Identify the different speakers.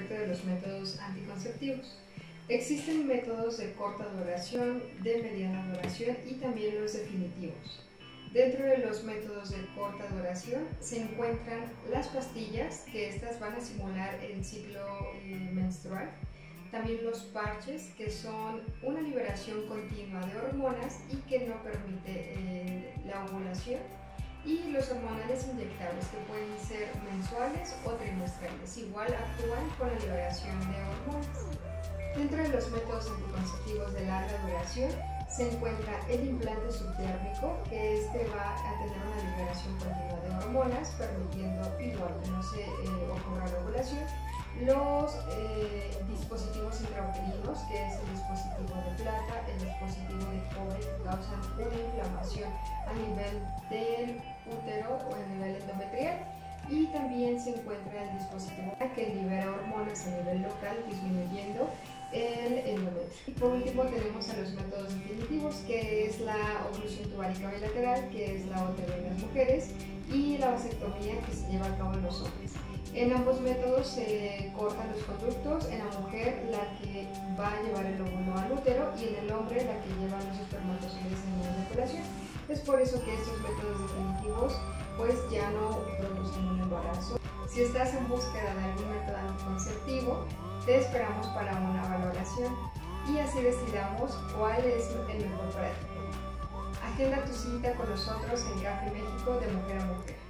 Speaker 1: respecto de los métodos anticonceptivos. Existen métodos de corta duración, de mediana duración y también los definitivos. Dentro de los métodos de corta duración se encuentran las pastillas, que estas van a simular el ciclo menstrual. También los parches, que son una liberación continua de hormonas y que no permite la ovulación. Y los hormonales inyectables, que pueden ser mensuales o trimestrales, igual actúan con la liberación de hormonas. Dentro de los métodos anticonceptivos de larga duración se encuentra el implante subdérmico, que va a tener una liberación continua de hormonas, permitiendo igual que no se ocurra la ovulación. Los dispositivos intrauterinos, que es el dispositivo de plata, el dispositivo de cobre, que causan una inflamación a nivel del útero o a nivel endometrial. Y también se encuentra el dispositivo que libera hormonas a nivel local, disminuyendo el endometrio. Y por último tenemos a los métodos definitivos, que es la oclusión tubárica bilateral, que es la OTB en las mujeres, y la vasectomía, que se lleva a cabo en los hombres. En ambos métodos se cortan los conductos, en la mujer la que va a llevar el óvulo al útero y en el hombre la que lleva los espermatozoides en la eyaculación. Es por eso que estos métodos definitivos pues ya no producen un embarazo. Si estás en búsqueda de algún método anticonceptivo, te esperamos para una valoración y así decidamos cuál es el mejor para ti. Agenda tu cita con nosotros en Café México de Mujer a Mujer.